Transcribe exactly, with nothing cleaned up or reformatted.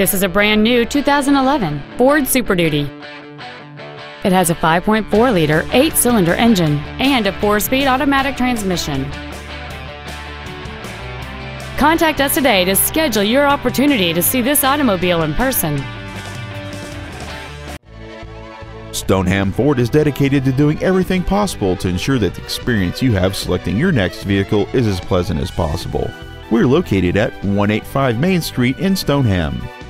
This is a brand new two thousand eleven Ford Super Duty. It has a five point four liter eight-cylinder engine and a four-speed automatic transmission. Contact us today to schedule your opportunity to see this automobile in person. Stoneham Ford is dedicated to doing everything possible to ensure that the experience you have selecting your next vehicle is as pleasant as possible. We're located at one eighty-five Main Street in Stoneham.